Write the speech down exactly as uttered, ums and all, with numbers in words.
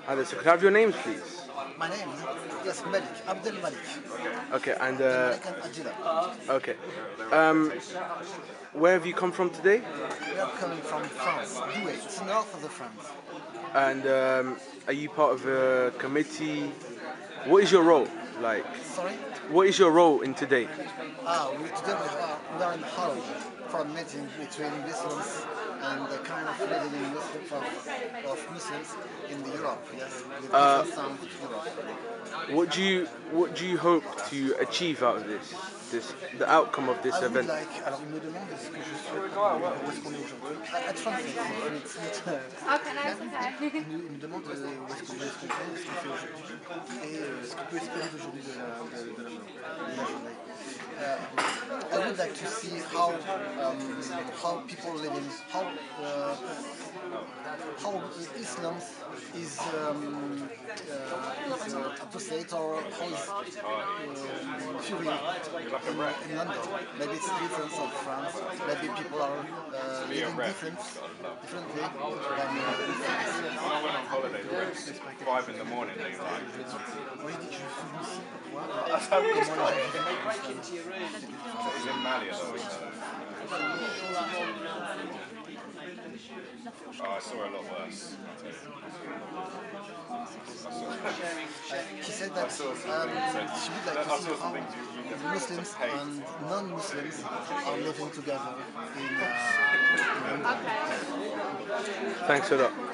Hi there, so could I have your names, please? My name, yes, Malik, Abdel Malik. Okay, and Abdel uh, Malik and Ajila. okay. Um, where have you come from today? We are coming from France, Douai. It's north of the France. And um, are you part of a committee? What is your role? Like, Sorry? what is your role in today? Ah, we, today we are, we are in Harrow for a meeting between Muslims and the kind of living Muslims of, of Muslims in the Europe, yes, with Uh, different sounds of Europe. what do you what do you hope to achieve out of this? This the outcome of this I would event. like, alors il me demande ce que je souhaite, où est-ce qu'on est aujourd'hui. À translate, it's not, uh, Okay, no, it's okay. il, me, il me demande euh, où est-ce qu'on est, ce qu'on fait, ce qu'on fait aujourd'hui et euh, ce qu'on peut espérer d'aujourd'hui de la, de, de la, de la journée. Uh, I would like to see how um, how people living, how uh, how Islam is um, uh, is uh, appreciated or how is um, viewing in, in London. Maybe it's different from France. Maybe people are uh, living different, differently than uh, in France. When I went on holiday, five in the morning, they were like, Oui, il dit que je suis venu ici pour voir I was having this comment guy. les gens They vivent. break into your room. He's in Mali, though. Oh, I saw a lot worse. He said that um, she would like to see how Muslims and non-Muslims are living together in, uh, in London. Thanks a lot.